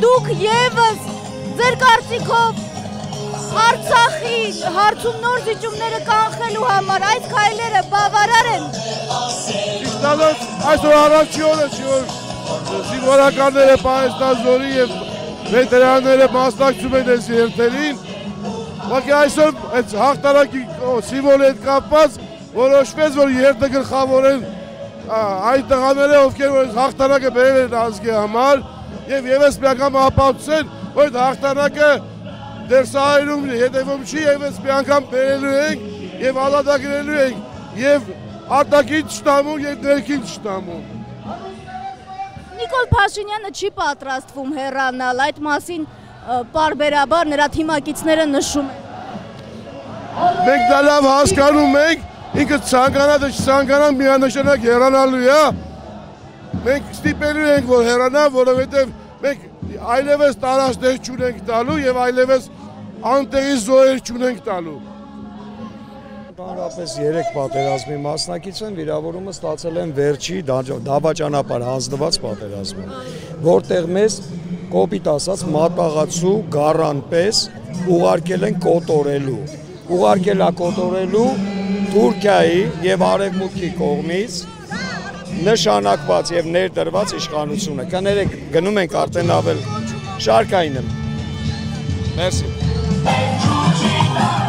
դուք եւս ձեր կարծիքով Արցախի հարցում նոր զիջումները կանխելու համար այդ քայլերը բավարար են։ Ճիշտ ասած, այսօր առաջի օրը չի, որ զինվորականները Պահեստազորի եւ վետերանները մասնակցում են այս երթերին, բայց այսօր այս հաղթանակի սիմվոլի հետ կապված որոշվեց, որ երթը գլխավորեն այդ տղաները, ովքեր որ հաղթանակը բերել են ազգի համար եւ եւս մի անգամ ապացուցեն, որ այդ հաղթանակը դեր սահայրում հետևում չի եւ այս մի անգամ բերելու ենք եւ ալադագրելու ենք եւ արտաքին ճշտամուն եւ ներքին ճշտամուն։ Նիկոլ Փաշինյանը չի պատրաստվում հեռանալ, այդ մասին պարբերաբար նրա թիմակիցները նշում են։ Մենք դա լավ հասկանում ենք, ինքը ցանկանա թե չցանկանա միանշանակ հեռանալու է։ Մենք ստիպելու ենք, որ հեռանա, որովհետև մենք այլևս տարածքներ չունենք տալու եւ այլևս անտեղի զոհեր չունենք տալու։ Ընդհանրապես 3 պատերազմի մասնակից են, վիրավորումը ստացել են վերջի դավաճանապար հանձնված պատերազմում, որտեղ մեզ կոպիտ ասած մատաղացու գառան պես ուղարկել են կոտորելու։ Ուղարկել է կոտորելու Թուրքիայի եւ Արևմուտքի կողմից նշանակված եւ ներդրված իշխանությունը։ Կներեք, գնում ենք արդեն ավել շարքային եմ։ Մերսի։